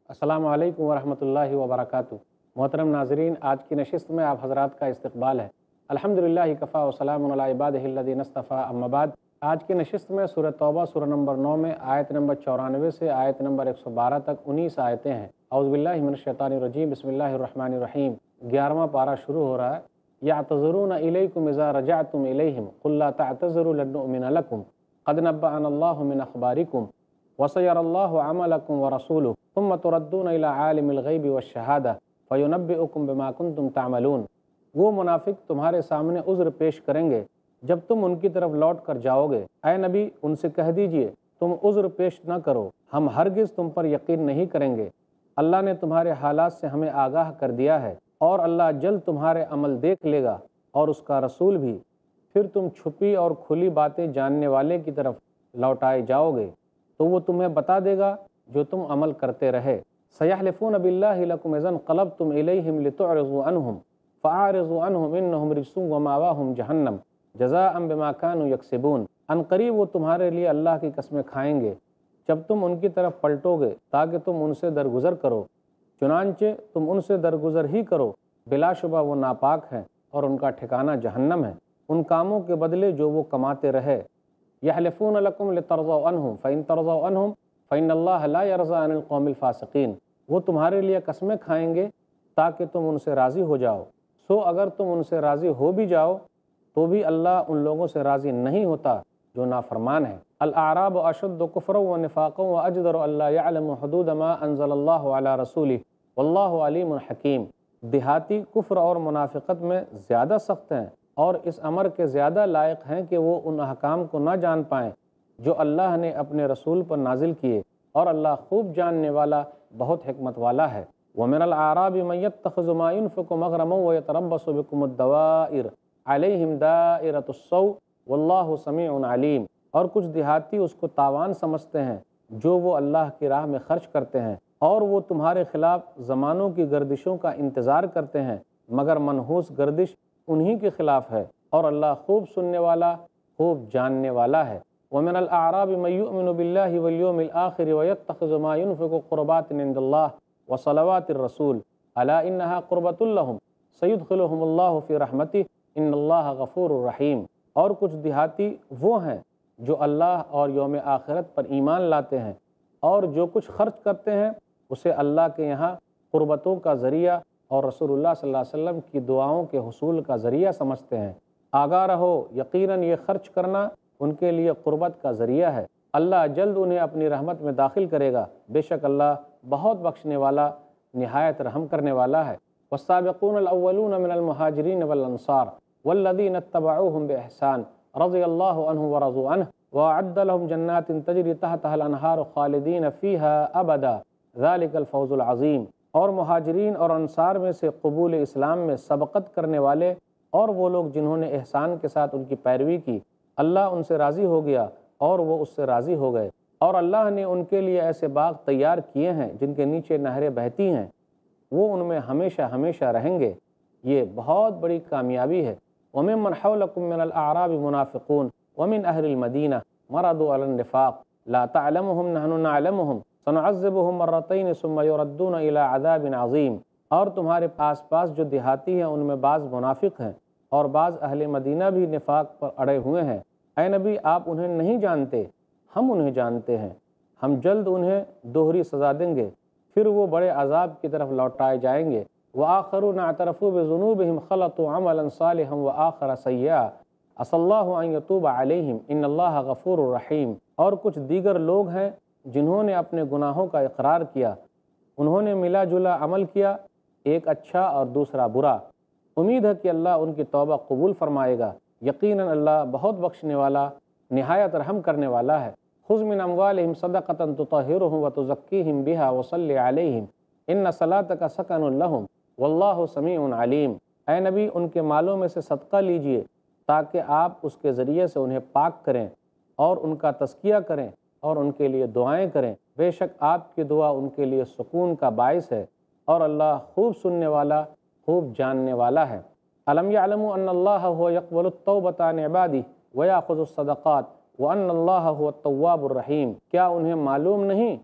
السلام علیکم ورحمۃ اللہ وبرکاتہ۔ محترم ناظرین، آج کی نشست میں آپ حضرات کا استقبال ہے۔ الحمدللہ کفا وسلام علی عبادہ الذین اصطفیٰ، اما بعد۔ آج کی نشست میں سورہ توبہ سورہ نمبر 9 میں آیت نمبر 94 سے آیت نمبر 112 تک 19 آیتیں ہیں۔ اعوذ باللہ من الشیطان الرجیم، بسم اللہ الرحمن الرحیم۔ 11واں پارہ شروع ہو رہا ہے۔ یعتذرون الیکم اذا رجعتم الیہم قل لا تعتذروا لن نؤمن لکم قد نبأنا اللہ من اخبارکم وسيرى الله عملكم ورسوله ثم تردون إلى عالم الغیب والشہادہ فینبئکم بما کنتم تعملون۔ وہ منافق تمہارے سامنے عذر پیش کریں گے جب تم ان کی طرف لوٹ کر جاؤ گے۔ اے نبی، ان سے کہہ دیجئے تم عذر پیش نہ کرو، ہم ہرگز تم پر یقین نہیں کریں گے۔ اللہ نے تمہارے حالات سے ہمیں آگاہ کر دیا ہے، اور اللہ جلد تمہارے عمل دیکھ لے گا اور اس کا رسول بھی۔ پھر تم چھپی اور کھلی باتیں جاننے والے کی طرف لوٹائے جاؤ گے تو وہ تمہیں بتا دے گا جو تم عمل کرتے رہے۔ سیحلفون باللہ لکم اذا انقلبتم الیہم لتعرضوا عنہم فاعرضوا عنہم انہم رجس ومأواہم جہنم جزاء بما كانوا یکسبون۔ عنقریب وہ تمہارے لیے اللہ کی قسمیں کھائیں گے جب تم ان کی طرف پلٹو گے تاکہ تم ان سے درگزر کرو، چنانچہ تم ان سے درگزر ہی کرو، بلا شبہ وہ ناپاک ہیں اور ان کا ٹھکانہ جہنم ہے، ان کاموں کے بدلے جو وہ کماتے رہے۔ یحلفون لکم لترضوا عنہم فإن ترضوا عنہم فإن اللہ لا یرضی عن القوم الفاسقین۔ وہ تمہارے لیے قسمیں کھائیں گے تاکہ تم ان سے راضی ہو جاؤ، سو اگر تم ان سے راضی ہو بھی جاؤ تو بھی اللہ ان لوگوں سے راضی نہیں ہوتا جو نافرمان ہیں۔ الاعراب اشد کفرا ونفاقا واجدر الا يعلموا حدود ما انزل اللہ علی رسولہ واللہ علیم حکیم۔ دیہاتی کفر اور منافقت میں زیادہ سخت ہیں اور اس امر کے زیادہ لائق ہیں کہ وہ ان احکام کو نہ جان پائیں جو اللہ نے اپنے رسول پر نازل کیے، اور اللہ خوب جاننے والا، بہت حکمت والا ہے۔ وَمِنَ الْأَعْرَابِ مَن يَتَّخِذُ مَا يُنْفِقُ مَغْرَمًا وَيَتَرَبَّصُ بِكُمُ الدَّوَائِرَ عَلَيْهِمْ دَائِرَةُ السَّوْءِ وَاللَّهُ سَمِيعٌ عَلِيمٌ۔ اور کچھ دیہاتی اس کو تاوان سمجھتے ہیں جو وہ اللہ کی راہ میں خرچ کرتے ہیں، اور وہ تمہارے خلاف زمانوں کی گردشوں کا انتظار کرتے ہیں، مگر منحوس گردش انہی کے خلاف ہے، اور اللہ خوب سننے والا، خوب جاننے والا ہے۔ وَمِنَ الْأَعْرَابِ مَن يُؤْمِنُ بِاللَّهِ وَالْيَوْمِ الْآخِرِ وَيَتَّخِذُ مَا يُنْفِقُ قُرُبَاتٍ عِندَ اللَّهِ وَصَلَوَاتِ الرَّسُولِ أَلَا إِنَّهَا قُرْبَةٌ لَهُمْ سَيُدْخِلُهُمُ اللَّهُ فِي رَحْمَتِهِ إِنَّ اللَّهَ غَفُورٌ رَحِيمٌ۔ اور کچھ دیہاتی وہ ہیں جو اللہ اور یوم آخرت پر ایمان لاتے ہیں، اور جو کچھ خرچ کرتے ہیں اسے اللہ کے یہاں قربتوں کا ذریعہ اور رسول اللہ صلی اللہ علیہ وسلم کی دعاؤں کے حصول کا ذریعہ سمجھتے ہیں۔ آگاہ رہو، یقیناً یہ خرچ کرنا ان کے لیے قربت کا ذریعہ ہے، اللہ جلد انہیں اپنی رحمت میں داخل کرے گا، بے شک اللہ بہت بخشنے والا، نہایت رحم کرنے والا ہے۔ والسابقون الاولون من المہاجرین والانصار والذین اتبعوهم بإحسان رضی اللہ عنہم ورضوا عنہ وأعد لهم جنات تجری تحتها الانہار خالدین فیہا ابدا ذلک الفوز العظیم۔ اور مہاجرین اور انصار میں سے قبول اسلام میں سبقت کرنے والے اور وہ لوگ جنہوں نے احسان کے ساتھ ان کی پیروی کی، اللہ ان سے راضی ہو گیا اور وہ اس سے راضی ہو گئے، اور اللہ نے ان کے لیے ایسے باغ تیار کیے ہیں جن کے نیچے نہریں بہتی ہیں، وہ ان میں ہمیشہ ہمیشہ رہیں گے۔ یہ بہت بڑی کامیابی ہے۔ وَمِمَّنْ حَوْلَكُم مِّنَ الْأَعْرَابِ مُنَافِقُونَ وَمِنْ أَهْلِ الْمَدِينَةِ مَرَضُوا عَلَى النِّفَاقِ لَا تَعْلَمُهُمْ نَحْنُ نَعْلَمُهُمْ سَنُعَذِّبُهُمْ مَرَّتَيْنِ ثُمَّ يُرَدُّونَ إِلَىٰ عَذَابٍ عَظِيمٍ۔ اور تمہارے آس پاس جو دیہاتی ہیں ان میں بعض منافق ہیں اور بعض اہل مدینہ بھی نفاق پر اڑے ہوئے ہیں۔ اے نبی، آپ انہیں نہیں جانتے، ہم انہیں جانتے ہیں، ہم جلد انہیں دوہری سزا دیں گے، پھر وہ بڑے عذاب کی طرف لوٹائے جائیں گے۔ وَآخَرُونَ اعْتَرَفُوا بِذُنُوبِهِمْ خَلَطُوا عَمَلًا صَالِحًا وَآخَرَ سَيِّئًا عَسَى اللَّهُ أَن يَتُوبَ عَلَيْهِمْ إِنَّ اللَّهَ غَفُورٌ رَحِيمٌ۔ اور کچھ دیگر لوگ ہیں جنہوں نے اپنے گناہوں کا اقرار کیا، انہوں نے ملا جلا عمل کیا، ایک اچھا اور دوسرا برا، امید ہے کہ اللہ ان کی توبہ قبول فرمائے گا، یقیناً اللہ بہت بخشنے والا، نہایت رحم کرنے والا ہے۔ خذ من اموالہم صدقۃ تطہرہم وتزکیہم بہا وصلی علیہم ان صلاتک سکن لہم واللہ سمیع علیم۔ اے نبی، ان کے مالوں میں سے صدقہ لیجئے تاکہ آپ اس کے ذریعے سے انہیں پاک کریں اور ان کا تزکیہ کریں اور ان کے لیے دعائیں کریں، بے شک آپ کی دعا ان کے لیے سکون کا باعث ہے، اور اللہ خوب سننے والا، خوب جاننے والا ہے۔ الم یعلموا ان اللہ هو یقبل التوبۃ عن عبادہ ویأخذ الصدقات وان اللہ هو التواب الرحیم۔ کیا انہیں معلوم نہیں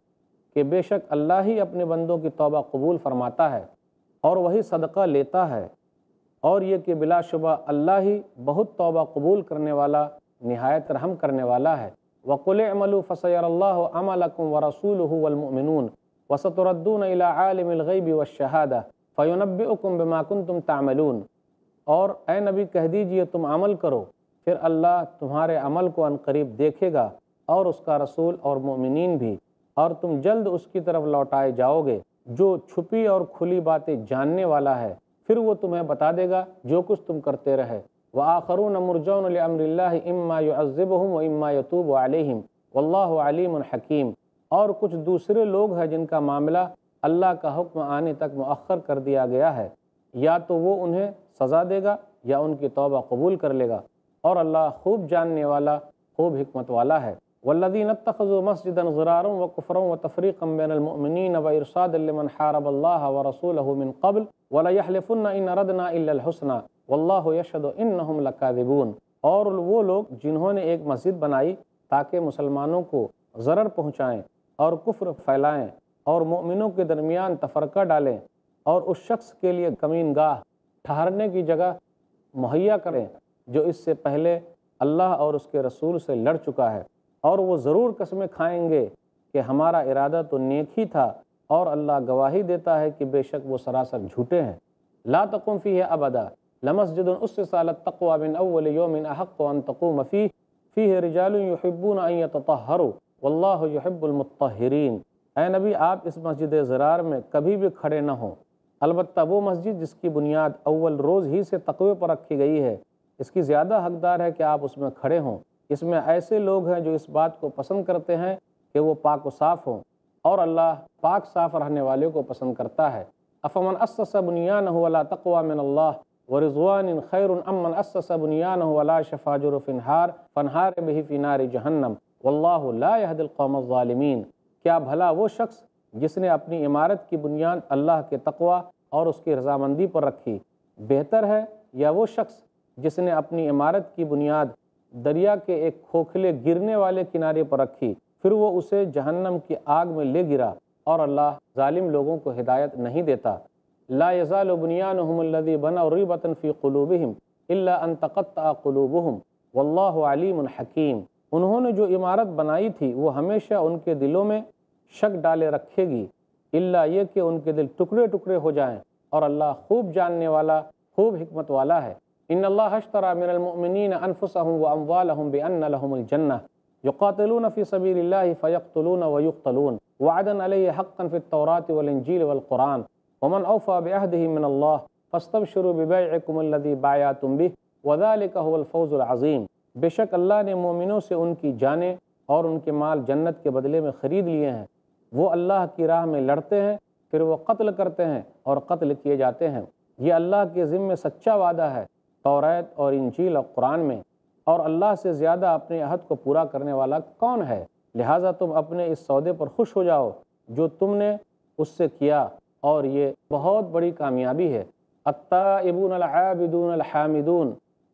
کہ بے شک اللہ ہی اپنے بندوں کی توبہ قبول فرماتا ہے اور وہی صدقہ لیتا ہے، اور یہ کہ بلا شبہ اللہ ہی بہت توبہ قبول کرنے والا، نہایت رحم کرنے والا ہے۔ وَقُلِ اعْمَلُوا فَسَيَرَى اللَّهُ عَمَلَكُمْ وَرَسُولُهُ وَالْمُؤْمِنُونَ وَسَتُرَدُّونَ إِلَىٰ عَالِمِ الْغَيْبِ وَالشَّهَادَةِ فَيُنَبِّئُكُم بِمَا كُنتُمْ تَعْمَلُونَ۔ اور اے نبی کہہ دیجئے تم عمل کرو، پھر اللہ تمہارے عمل کو عنقریب دیکھے گا، اور اس کا رسول اور مومنین بھی، اور تم جلد اس کی طرف لوٹائے جاؤ گے جو چھپی اور کھلی باتیں جاننے والا ہے، پھر وہ تمہیں بتا دے گا جو کچھ تم کرتے رہے۔ وَآخَرُونَ مُرْجَوْنَ لِأَمْرِ اللَّهِ إِمَّا يُعَذِّبُهُمْ وَإِمَّا يَتُوبُ عَلَيْهِمْ وَاللَّهُ عَلِيمٌ حَكِيمٌ۔ اور کچھ دوسرے لوگ ہیں جن کا معاملہ اللہ کا حکم آنے تک مؤخر کر دیا گیا ہے، یا تو وہ انہیں سزا دے گا یا ان کی توبہ قبول کر لے گا، اور اللہ خوب جاننے والا، خوب حکمت والا ہے۔ وَالَّذِينَ اتَّخَذُوا مَسْجِدًا ضِرَارًا وَكُفْرًا وَتَفْرِيقًا بَيْنَ الْمُؤْمِنِينَ وَإِرْصَادًا لِمَنْ حَارَبَ اللَّهَ وَرَسُولَهُ مِنْ قَبْلُ وَلَيَحْلِفُنَّ إِنْ أَرَدْنَا إِلَّا الْحُسْنَى وَاللَّهُ يَشْهَدُ إِنَّهُمْ لَكَاذِبُونَ۔ اور وہ لوگ جنہوں نے ایک مسجد بنائی تاکہ مسلمانوں کو ضرر پہنچائیں اور کفر پھیلائیں اور مومنوں کے درمیان تفرقہ ڈالیں، اور اس شخص کے لیے کمین گاہ ٹھہرنے کی جگہ مہیا کریں جو اس سے پہلے اللہ اور اس کے رسول سے لڑ چکا ہے، اور وہ ضرور قسمیں کھائیں گے کہ ہمارا ارادہ تو نیک ہی تھا، اور اللہ گواہی دیتا ہے کہ بے شک وہ سراسر جھوٹے ہیں۔ لا تقم فیہ ابدا لمسجد اسس علی التقوی من اول یوم احق ان تقوم فیہ رجال یحبون ان یتطہروا واللہ یحب المطہرین۔ اے نبی آپ اس مسجد ضرار میں کبھی بھی کھڑے نہ ہوں، البتہ وہ مسجد جس کی بنیاد اول روز ہی سے تقوی پر رکھی گئی ہے، اس کی زیادہ حقدار ہے کہ آپ اس میں کھڑے ہوں۔ اس میں ایسے لوگ ہیں جو اس بات کو پسند کرتے ہیں کہ وہ پاک و صاف ہوں، اور اللہ پاک صاف رہنے والے کو پسند کرتا ہے۔ افمن اسس بنیانہ علی تقوی من اللہ ورضوان خیر ام من اسس بنیانہ علی شفا جرف فانہار بہ فی نار جہنم واللہ لا یہدی القوم الظالمین۔ کیا بھلا وہ شخص جس نے اپنی عمارت کی بنیاد اللہ کے تقوی اور اس کی رضامندی پر رکھی بہتر ہے، یا وہ شخص جس نے اپنی عمارت کی بنیاد دریا کے ایک کھوکھلے گرنے والے کنارے پر رکھی، پھر وہ اسے جہنم کی آگ میں لے گرا، اور اللہ ظالم لوگوں کو ہدایت نہیں دیتا۔ لا یزال بنیانہم الذی بنوا ریبۃ فی قلوبہم الا ان تقطع قلوبہم واللہ علیم حکیم۔ انہوں نے جو عمارت بنائی تھی وہ ہمیشہ ان کے دلوں میں شک ڈالے رکھے گی، الا یہ کہ ان کے دل ٹکڑے ٹکڑے ہو جائیں، اور اللہ خوب جاننے والا، خوب حکمت والا ہے۔ ان اللہ اشتری من المؤمنین انفسهم واموالهم بان لهم الجنہ یقاتلون فی سبیل اللہ فیقتلون ویقتلون وعدا علیہ حقا فی التوراۃ والانجیل والقرآن ومن اوفی بعہدہ من اللہ فاستبشروا ببیعکم الذی بایعتم بہ وذلک هو الفوز العظیم۔ بے شک اللہ نے مومنوں سے ان کی جانیں اور ان کے مال جنت کے بدلے میں خرید لیے ہیں، وہ اللہ کی راہ میں لڑتے ہیں، پھر وہ قتل کرتے ہیں اور قتل کیے جاتے ہیں، یہ اللہ کے ذمے سچا وعدہ ہے توریت اور انجیل اور قرآن میں، اور اللہ سے زیادہ اپنے عہد کو پورا کرنے والا کون ہے؟ لہٰذا تم اپنے اس سودے پر خوش ہو جاؤ جو تم نے اس سے کیا، اور یہ بہت بڑی کامیابی ہے۔ التائبون العابدون الحامدون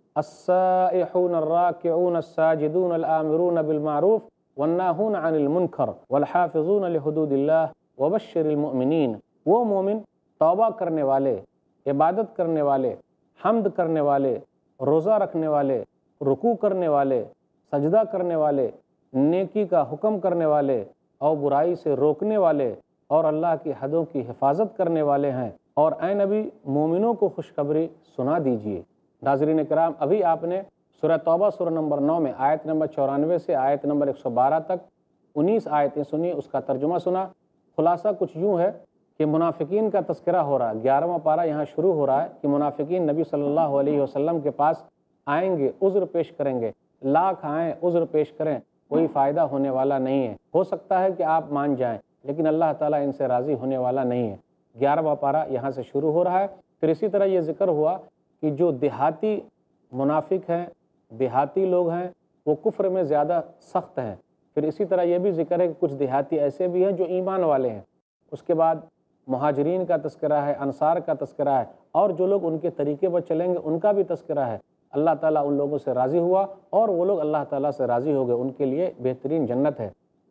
السائحون الراکعون الساجدون الآمرون بالمعروف والناہون عن المنکر والحافظون لحدود اللہ وبشر المؤمنین۔ وہ مومن توبہ کرنے والے، عبادت کرنے والے، حمد کرنے والے، روزہ رکھنے والے، رکوع کرنے والے، سجدہ کرنے والے، نیکی کا حکم کرنے والے اور برائی سے روکنے والے، اور اللہ کی حدوں کی حفاظت کرنے والے ہیں، اور اے نبی مومنوں کو خوشخبری سنا دیجیے۔ ناظرین کرام، ابھی آپ نے سورہ توبہ سورہ نمبر 9 میں آیت نمبر 94 سے آیت نمبر 112 تک 19 آیتیں سنی، اس کا ترجمہ سنا۔ خلاصہ کچھ یوں ہے کہ منافقین کا تذکرہ ہو رہا ہے، 11واں پارہ یہاں شروع ہو رہا ہے کہ منافقین نبی صلی اللہ علیہ وسلم کے پاس آئیں گے، عذر پیش کریں گے، لاکھ آئیں عذر پیش کریں، کوئی فائدہ ہونے والا نہیں ہے۔ ہو سکتا ہے کہ آپ مان جائیں، لیکن اللہ تعالیٰ ان سے راضی ہونے والا نہیں ہے۔ 11واں پارہ یہاں سے شروع ہو رہا ہے۔ پھر اسی طرح یہ ذکر ہوا کہ جو دیہاتی منافق ہیں، دیہاتی لوگ ہیں، وہ کفر میں زیادہ سخت ہیں۔ پھر اسی طرح یہ بھی ذکر ہے کہ کچھ دیہاتی ایسے بھی ہیں جو ایمان والے ہیں۔ اس کے بعد مہاجرین کا تذکرہ ہے، انصار کا تذکرہ ہے، اور جو لوگ ان کے طریقے پر چلیں گے ان کا بھی تذکرہ ہے۔ اللہ تعالیٰ ان لوگوں سے راضی ہوا، اور وہ لوگ اللہ تعالیٰ سے راضی ہو گئے، ان کے لیے بہترین جنت ہے۔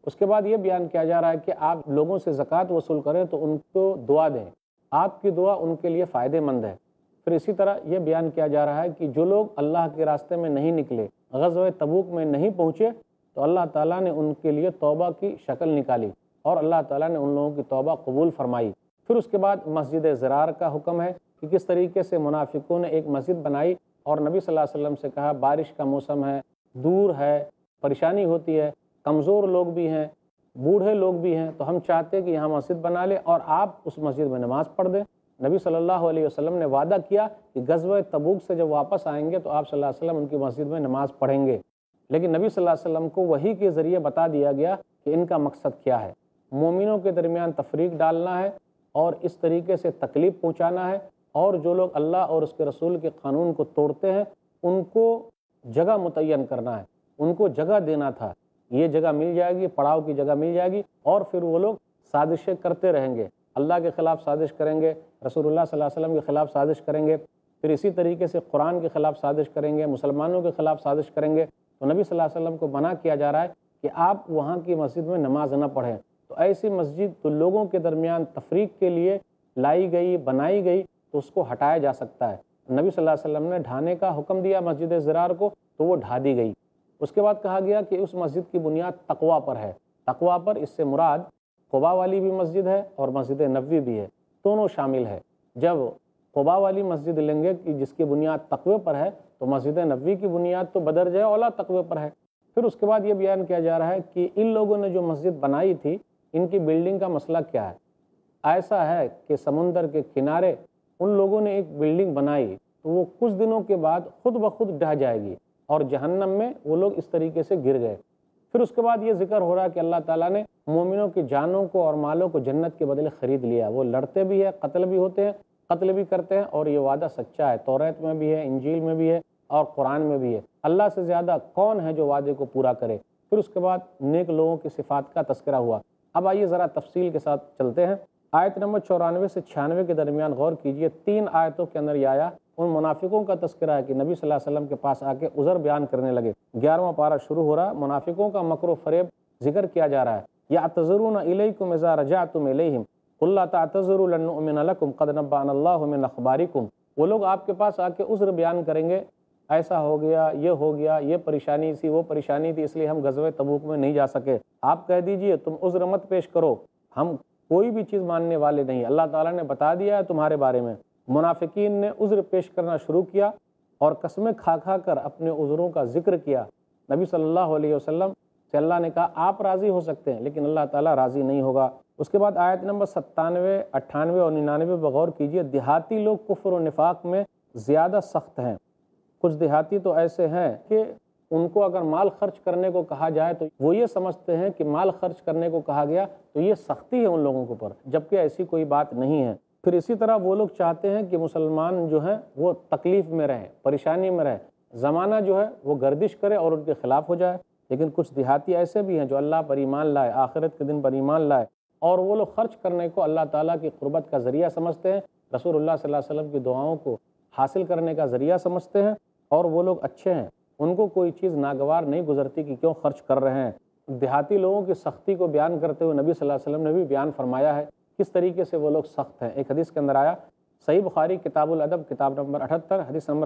اس کے بعد یہ بیان کیا جا رہا ہے کہ آپ لوگوں سے زکوٰۃ وصول کریں تو ان کو دعا دیں، آپ کی دعا ان کے لیے فائدہ مند ہے۔ پھر اسی طرح یہ بیان کیا جا رہا ہے کہ جو لوگ اللہ کے راستے میں نہیں نکلے، غزوہ تبوک میں نہیں پہنچے، تو اللہ تعالیٰ نے ان کے لیے توبہ کی شکل نکالی اور اللہ تعالیٰ نے ان لوگوں کی توبہ قبول فرمائی۔ پھر اس کے بعد مسجد زرار کا حکم ہے کہ کس طریقے سے منافقوں نے ایک مسجد بنائی اور نبی صلی اللہ علیہ وسلم سے کہا بارش کا موسم ہے، دور ہے، پریشانی ہوتی ہے، کمزور لوگ بھی ہیں، بوڑھے لوگ بھی ہیں، تو ہم چاہتے کہ یہاں مسجد بنا لیں اور آپ اس مسجد میں نماز پڑھ دیں۔ نبی صلی اللہ علیہ وسلم نے وعدہ کیا کہ غزوہ تبوک سے جب واپس آئیں گے تو آپ صلی اللہ علیہ وسلم ان کی مسجد میں نماز پڑھیں گے، لیکن نبی صلی اللہ علیہ وسلم کو وحی کے ذریعے بتا دیا گیا کہ ان کا مقصد کیا ہے، مومنوں کے درمیان تفریق ڈالنا ہے اور اس طریقے سے تکلیف پہنچانا ہے، اور جو لوگ اللہ اور اس کے رسول کے قانون کو توڑتے ہیں ان کو جگہ متعین کرنا ہے، ان کو جگہ دینا تھا، یہ جگہ مل جائے گی، پڑاؤ کی جگہ مل جائے گی، اور پھر وہ لوگ سازشیں کرتے رہیں گے، اللہ کے خلاف سازش کریں گے، رسول اللہ صلی اللہ علیہ وسلم کے خلاف سازش کریں گے، پھر اسی طریقے سے قرآن کے خلاف سازش کریں گے، مسلمانوں کے خلاف سازش کریں گے۔ تو نبی صلی اللہ علیہ وسلم کو منع کیا جا رہا ہے کہ آپ وہاں کی مسجد میں نماز نہ پڑھیں۔ تو ایسی مسجد تو لوگوں کے درمیان تفریق کے لیے لائی گئی، بنائی گئی، تو اس کو ہٹایا جا سکتا ہے۔ نبی صلی اللہ علیہ وسلم نے ڈھانے کا حکم دیا مسجد زرار کو، تو وہ ڈھا دی گئی۔ اس کے بعد کہا گیا کہ اس مسجد کی بنیاد تقویٰ پر ہے۔ تقویٰ پر اس سے مراد قباء والی بھی مسجد ہے اور مسجد نبوی بھی ہے، دونوں شامل ہے۔ جب قباء والی مسجد لیں گے کہ جس کی بنیاد تقوی پر ہے، تو مسجد نبوی کی بنیاد تو بدرجہ اولیٰ تقوی پر ہے۔ پھر اس کے بعد یہ بیان کیا جا رہا ہے کہ ان لوگوں نے جو مسجد بنائی تھی، ان کی بلڈنگ کا مسئلہ کیا ہے۔ ایسا ہے کہ سمندر کے کنارے ان لوگوں نے ایک بلڈنگ بنائی، تو وہ کچھ دنوں کے بعد خود بخود ڈھہ جائے گی، اور جہنم میں وہ لوگ اس طریقے سے گر گئے۔ پھر اس کے بعد یہ ذکر ہو رہا ہے کہ اللہ تعالیٰ نے مومنوں کی جانوں کو اور مالوں کو جنت کے بدلے خرید لیا۔ وہ لڑتے بھی ہیں، قتل بھی ہوتے ہیں، قتل بھی کرتے ہیں، اور یہ وعدہ سچا ہے، توریت میں بھی ہے، انجیل میں بھی ہے اور قرآن میں بھی ہے۔ اللہ سے زیادہ کون ہے جو وعدے کو پورا کرے۔ پھر اس کے بعد نیک لوگوں کی صفات کا تذکرہ ہوا۔ اب آئیے ذرا تفصیل کے ساتھ چلتے ہیں۔ آیت نمبر 94 سے 96 کے درمیان غور کیجئے۔ 3 آیتوں کے اندر یہ آیا ان منافقوں کا تذکرہ ہے کہ نبی صلی اللہ علیہ وسلم کے پاس آ کے عذر بیان کرنے لگے۔ 11واں پارہ شروع ہو رہا ہے، منافقوں کا مکر و فریب ذکر کیا جا رہا ہے۔ یعتذرون الیکم اذا رجعتم الیہم قل لا تعتذروا لن نؤمن لکم قد نبأنا اللہ من اخبارکم۔ وہ لوگ آپ کے پاس آ کے عذر بیان کریں گے، ایسا ہو گیا، یہ پریشانی تھی، وہ پریشانی تھی، اس لیے ہم غزوہ تبوک میں نہیں جا سکے۔ آپ کہہ دیجئے تم عذر مت پیش کرو، ہم کوئی بھی چیز ماننے والے نہیں، اللہ تعالیٰ نے بتا دیا ہے تمہارے بارے میں۔ منافقین نے عذر پیش کرنا شروع کیا اور قسمیں کھا کھا کر اپنے عذروں کا ذکر کیا۔ نبی صلی اللہ علیہ وسلم سے اللہ نے کہا آپ راضی ہو سکتے ہیں، لیکن اللہ تعالیٰ راضی نہیں ہوگا۔ اس کے بعد آیت نمبر 97، 98 اور 99 پر غور کیجئے۔ دیہاتی لوگ کفر و نفاق میں زیادہ سخت ہیں۔ کچھ دیہاتی تو ایسے ہیں کہ ان کو اگر مال خرچ کرنے کو کہا جائے تو وہ یہ سمجھتے ہیں کہ مال خرچ کرنے کو کہا گیا تو یہ سختی ہے ان لوگوں کے اوپر، جبکہ ایسی کوئی بات نہیں ہے۔ پھر اسی طرح وہ لوگ چاہتے ہیں کہ مسلمان جو ہیں وہ تکلیف میں رہیں، پریشانی میں رہیں، زمانہ جو ہے وہ گردش کرے اور ان کے خلاف ہو جائے۔ لیکن کچھ دیہاتی ایسے بھی ہیں جو اللہ پر ایمان لائے، آخرت کے دن پر ایمان لائے، اور وہ لوگ خرچ کرنے کو اللہ تعالیٰ کی قربت کا ذریعہ سمجھتے ہیں، رسول اللہ صلی اللہ علیہ وسلم کی دعاؤں کو حاصل کرنے کا ذریعہ سمجھتے ہیں، اور وہ لوگ اچھے ہیں، ان کو کوئی چیز ناگوار نہیں گزرتی کہ کیوں خرچ کر رہے ہیں۔ دیہاتی لوگوں کی سختی کو بیان کرتے ہوئے نبی صلی اللہ علیہ وسلم نے بھی بیان فرمایا ہے کس طریقے سے وہ لوگ سخت ہیں۔ ایک حدیث کے اندر آیا، صحیح بخاری کتاب الادب کتاب نمبر 78 حدیث نمبر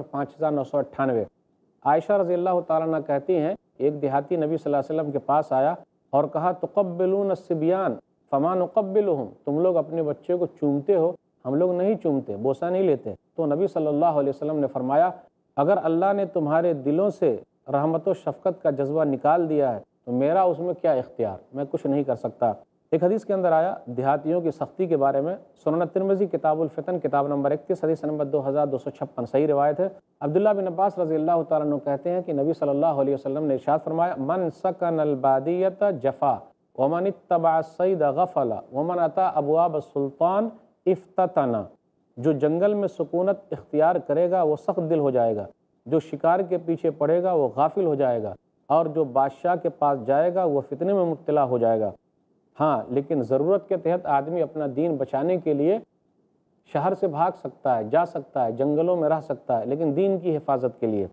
5998، عائشہ رضی اللہ تعالیٰ عنہ کہتی ہیں ایک دیہاتی نبی صلی اللہ علیہ وسلم کے پاس آیا اور کہا تقبلون الصبیان فما نقبلهم، تم لوگ اپنے بچے کو چومتے ہو، ہم لوگ نہیں چومتے، بوسہ نہیں لیتے۔ تو نبی صلی اللہ علیہ وسلم نے فرمایا اگر اللہ نے تمہارے دلوں سے رحمت و شفقت کا جذبہ نکال دیا ہے تو میرا اس میں کیا اختیار، میں کچھ نہیں کر سکتا۔ ایک حدیث کے اندر آیا دیہاتیوں کی سختی کے بارے میں، سنن ترمذی کتاب الفتن کتاب نمبر 31 حدیث نمبر 2256، صحیح روایت ہے۔ عبداللہ بن عباس رضی اللہ تعالیٰ عنہ کہتے ہیں کہ نبی صلی اللہ علیہ وسلم نے ارشاد فرمایا من سکن البادیۃ جفا ومن اتبع الصید غفل ومن اتی ابواب السلطان افتتن، جو جنگل میں سکونت اختیار کرے گا وہ سخت دل ہو جائے گا، جو شکار کے پیچھے پڑے گا وہ غافل ہو جائے گا، اور جو بادشاہ کے پاس جائے گا وہ فتنے میں مبتلا ہو جائے گا۔ ہاں لیکن ضرورت کے تحت آدمی اپنا دین بچانے کے لیے شہر سے بھاگ سکتا ہے، جا سکتا ہے، جنگلوں میں رہ سکتا ہے، لیکن دین کی حفاظت کے لیے۔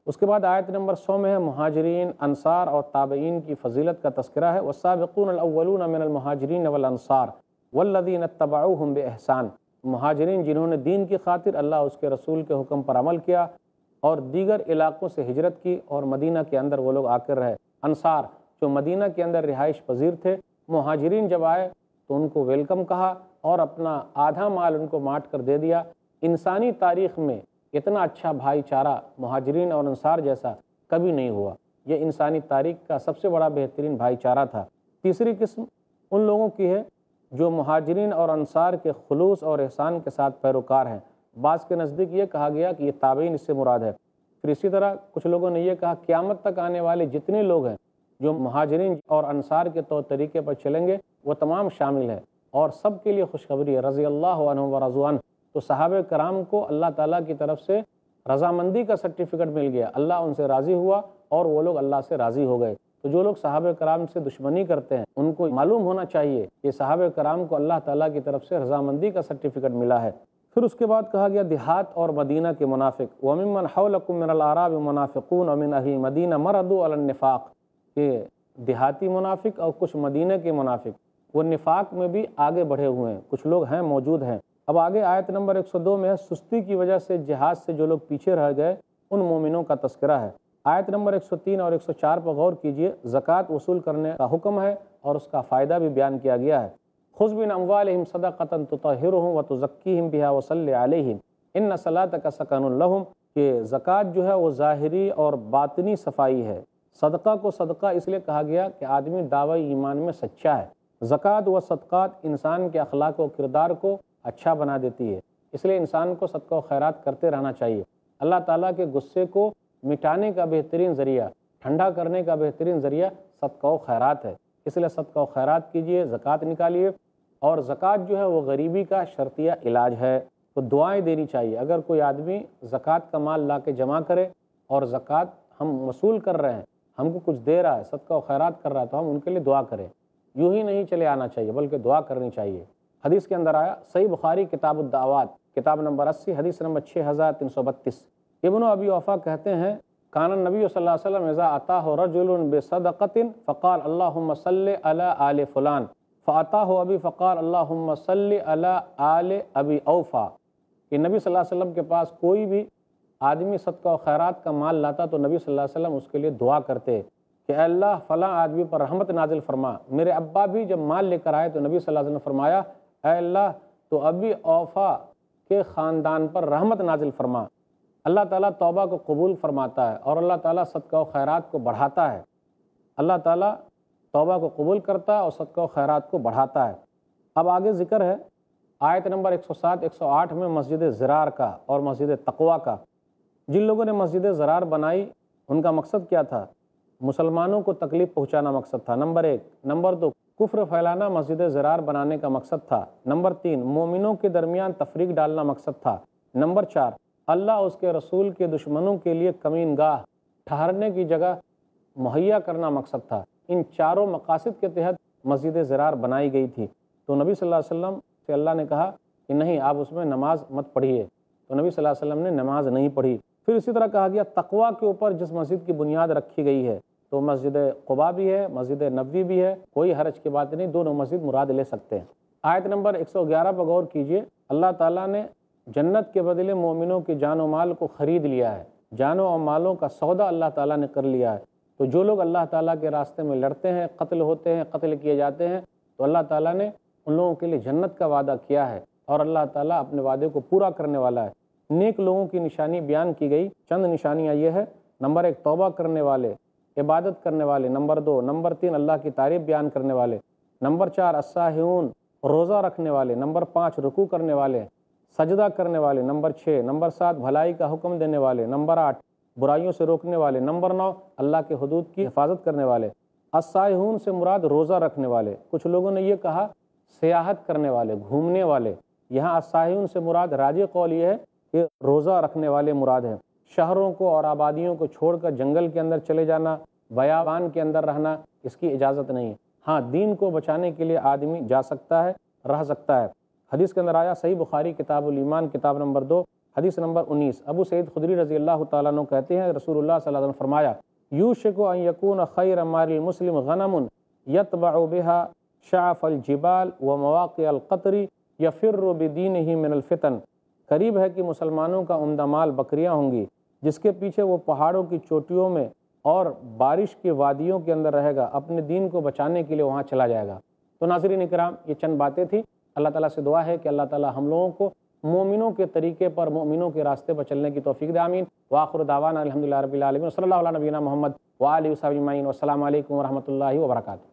اس کے بعد آیت نمبر 100 میں ہے مہاجرین، انصار اور تابعین کی فضیلت کا تذکرہ ہے۔ والسابقون الاولون من المہاجرین والانصار والذین اتبعوہم باحسان، مہاجرین جنہوں نے دین کی خاطر اللہ اس کے رسول کے حکم پر عمل کیا اور دیگر علاقوں سے ہجرت کی اور مدینہ کے اندر وہ لوگ آ کر رہے، انصار جو مدینہ کے اندر رہائش پذیر تھے، مہاجرین جب آئے تو ان کو ویلکم کہا اور اپنا آدھا مال ان کو بانٹ کر دے دیا۔ انسانی تاریخ میں اتنا اچھا بھائی چارہ مہاجرین اور انصار جیسا کبھی نہیں ہوا، یہ انسانی تاریخ کا سب سے بڑا بہترین بھائی چارہ تھا۔ تیسری قسم ان لوگوں کی ہے جو مہاجرین اور انصار کے خلوص اور احسان کے ساتھ پیروکار ہیں۔ بعض کے نزدیک یہ کہا گیا کہ یہ تابعین اس سے مراد ہے۔ پھر اسی طرح کچھ لوگوں نے یہ کہا قیامت تک آنے والے جتنے لوگ ہیں جو مہاجرین اور انصار کے طور طریقے پر چلیں گے وہ تمام شامل ہیں، اور سب کے لیے خوشخبری ہے، رضی اللہ عنہم ورضوا عنہ۔ تو صحابہ کرام کو اللہ تعالیٰ کی طرف سے رضامندی کا سرٹیفکیٹ مل گیا، اللہ ان سے راضی ہوا اور وہ لوگ اللہ سے راضی ہو گئے۔ تو جو لوگ صحابہ کرام سے دشمنی کرتے ہیں ان کو معلوم ہونا چاہیے کہ صحابہ کرام کو اللہ تعالیٰ کی طرف سے رضامندی کا سرٹیفکیٹ ملا ہے۔ پھر اس کے بعد کہا گیا دیہات اور مدینہ کے منافق، وَمِمَّنْ حَوْلَكُم مِّنَ الْأَعْرَابِ مُنَافِقُونَ وَمِنْ أَهْلِ الْمَدِينَةِ مَرَدُوا عَلَى النِّفَاقِ، کہ دیہاتی منافق اور کچھ مدینہ کے منافق وہ نفاق میں بھی آگے بڑھے ہوئے ہیں، کچھ لوگ ہیں موجود ہیں۔ اب آگے آیت نمبر 102 میں ہے سستی کی وجہ سے جہاد سے جو لوگ پیچھے رہ گئے ان مومنوں کا تذکرہ ہے۔ آیت نمبر 103 اور 104 پر غور کیجئے، زکوٰۃ وصول کرنے کا حکم ہے اور اس کا فائدہ بھی بیان کیا گیا ہے۔ خذ من اموالہم صدقۃ تطہرہم وتزکیہم بہا وصلی علیہم ان صلاتک سکن لہم، کہ زکوٰۃ جو ہے وہ ظاہری اور باطنی صفائی ہے۔ صدقہ کو صدقہ اس لیے کہا گیا کہ آدمی دعوی ایمان میں سچا ہے۔ زکوٰۃ و صدقات انسان کے اخلاق و کردار کو اچھا بنا دیتی ہے، اس لیے انسان کو صدقہ و خیرات کرتے رہنا چاہیے۔ اللہ تعالیٰ کے غصے کو مٹانے کا بہترین ذریعہ، ٹھنڈا کرنے کا بہترین ذریعہ صدقہ و خیرات ہے، اس لیے صدقہ و خیرات کیجئے، زکوٰۃ نکالیے۔ اور زکوٰۃ جو ہے وہ غریبی کا شرطیہ علاج ہے، تو دعائیں دینی چاہیے۔ اگر کوئی آدمی زکوٰۃ کا مال لا کے جمع کرے اور زکوٰۃ ہم وصول کر رہے ہیں، ہم کو کچھ دے رہا ہے، صدقہ و خیرات کر رہا ہے، تو ہم ان کے لیے دعا کریں، یوں ہی نہیں چلے آنا چاہیے بلکہ دعا کرنی چاہیے۔ حدیث کے اندر آیا، صحیح بخاری کتاب الدعوات کتاب نمبر 80 حدیث نمبر 6332، ابن ابی اوفا کہتے ہیں کان النبی صلی اللہ علیہ وسلم اذا اتاہ رجل بصدقۃ فقال اللہم صلی علی آل فلان فاتاہ ابی فقال اللہم صلی علی آل ابی اوفا، کہ نبی صلی اللہ علیہ وسلم کے پاس کوئی بھی آدمی صدقہ و خیرات کا مال لاتا تو نبی صلی اللہ علیہ وسلم اس کے لیے دعا کرتے کہ اے اللہ فلاں آدمی پر رحمت نازل فرما۔ میرے ابا بھی جب مال لے کر آئے تو نبی صلی اللہ علیہ وسلم نے فرمایا اے اللہ تو ابی اوفا کے خاندان پر رحمت نازل فرما۔ اللہ تعالیٰ توبہ کو قبول فرماتا ہے اور اللہ تعالیٰ صدقہ و خیرات کو بڑھاتا ہے۔ اللہ تعالیٰ توبہ کو قبول کرتا ہے اور صدقہ و خیرات کو بڑھاتا ہے۔ اب آگے ذکر ہے آیت نمبر 107 108 میں مسجد زرار کا اور مسجد تقویٰ کا۔ جن لوگوں نے مسجد زرار بنائی ان کا مقصد کیا تھا؟ مسلمانوں کو تکلیف پہنچانا مقصد تھا، نمبر 1۔ نمبر 2، کفر پھیلانا مسجد زرار بنانے کا مقصد تھا۔ نمبر 3، مومنوں کے درمیان تفریق ڈالنا مقصد تھا۔ نمبر 4، اللہ اس کے رسول کے دشمنوں کے لیے کمین گاہ ٹھہرنے کی جگہ مہیا کرنا مقصد تھا۔ ان چاروں مقاصد کے تحت مسجد زرار بنائی گئی تھی۔ تو نبی صلی اللہ علیہ وسلم سے اللہ نے کہا کہ نہیں، آپ اس میں نماز مت پڑھیے، تو نبی صلی اللہ علیہ وسلم نے نماز نہیں پڑھی۔ پھر اسی طرح کہا گیا تقویٰ کے اوپر جس مسجد کی بنیاد رکھی گئی ہے، تو مسجد قباء بھی ہے، مسجد نبوی بھی ہے، کوئی حرج کی بات نہیں، دونوں مسجد مراد لے سکتے ہیں۔ آیت نمبر 111 پر غور کیجئے، اللہ تعالیٰ نے جنت کے بدلے مومنوں کی جان و مال کو خرید لیا ہے، جانوں اور مالوں کا سودا اللہ تعالیٰ نے کر لیا ہے۔ تو جو لوگ اللہ تعالیٰ کے راستے میں لڑتے ہیں، قتل ہوتے ہیں، قتل کیے جاتے ہیں، تو اللہ تعالیٰ نے ان لوگوں کے لیے جنت کا وعدہ کیا ہے اور اللہ تعالیٰ اپنے وعدے کو پورا کرنے والا ہے۔ نیک لوگوں کی نشانی بیان کی گئی، چند نشانیاں یہ ہے، نمبر 1 توبہ کرنے والے، عبادت کرنے والے، نمبر 2، نمبر 3 اللہ کی تعریف بیان کرنے والے، نمبر 4 الساہون روزہ رکھنے والے، نمبر 5 رکوع کرنے والے، سجدہ کرنے والے، نمبر 6، نمبر 7 بھلائی کا حکم دینے والے، نمبر 8 برائیوں سے روکنے والے، نمبر 9 اللہ کے حدود کی حفاظت کرنے والے۔ السائحون سے مراد روزہ رکھنے والے۔ کچھ لوگوں نے یہ کہا سیاحت کرنے والے، گھومنے والے، یہاں السائحون سے مراد راجح قول یہ ہے کہ روزہ رکھنے والے مراد ہیں۔ شہروں کو اور آبادیوں کو چھوڑ کر جنگل کے اندر چلے جانا، بیابان کے اندر رہنا، اس کی اجازت نہیں ہے۔ ہاں، دین کو بچانے کے لیے آدمی جا سکتا ہے، رہ سکتا ہے۔ حدیث کے اندر آیا، صحیح بخاری کتاب الایمان کتاب نمبر 2 حدیث نمبر 19، ابو سعید خدری رضی اللہ تعالیٰ عنہ کہتے ہیں رسول اللہ صلی اللہ علیہ وسلم نے فرمایا یوشک ان یکون خیر مال المسلم غنم یتبع بها شعف الجبال ومواقع القطر یفر بدینہ من الفتن، قریب ہے کہ مسلمانوں کا عمدہ مال بکریاں ہوں گی جس کے پیچھے وہ پہاڑوں کی چوٹیوں میں اور بارش کی وادیوں کے اندر رہے گا، اپنے دین کو بچانے کے لیے وہاں چلا جائے گا۔ تو ناظرین اکرام، یہ چند باتیں تھیں۔ اللہ تعالیٰ سے دعا ہے کہ اللہ تعالیٰ ہم لوگوں کو مومنوں کے طریقے پر، مومنوں کے راستے پر چلنے کی توفیق دے، آمین۔ وآخر دعوانا الحمدللہ رب العالمین، صلی اللہ علیہ نبینا محمد وآلہ وصحبہ اجمعین، والسلام علیکم ورحمۃ اللہ وبرکاتہ۔